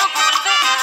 no volverá.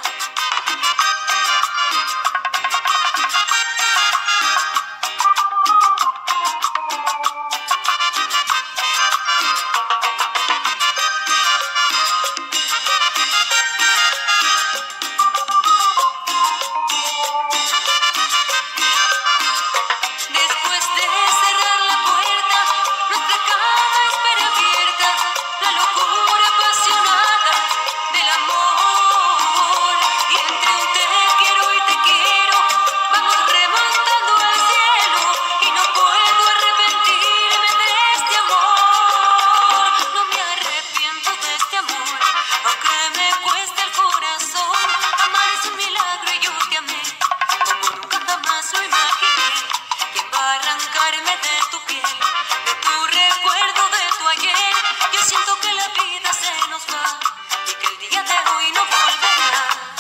Después de cerrar la puerta, nuestra cama espera abierta, la locura apasionada del amor. Y entre un te quiero y te quiero, vamos remontando al cielo, y no puedo arrepentirme de este amor. No me arrepiento de este amor, aunque me cueste el corazón. Amar es un milagro y yo te amé como nunca jamás lo imaginé. ¿Quién va a arrancarme de tu piel, de tu recuerdo, de tu ayer? Yo siento que la vida se nos va y que el día de hoy no volverá.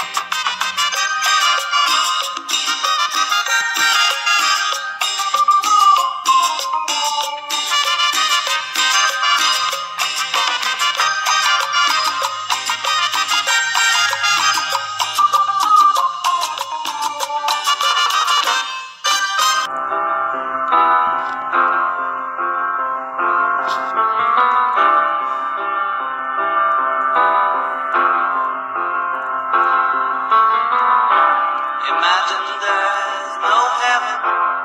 Imagine there's no heaven.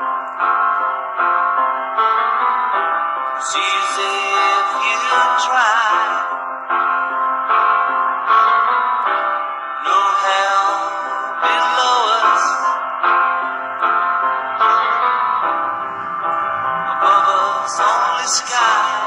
It's easy if you try. No hell below us. Above us only sky.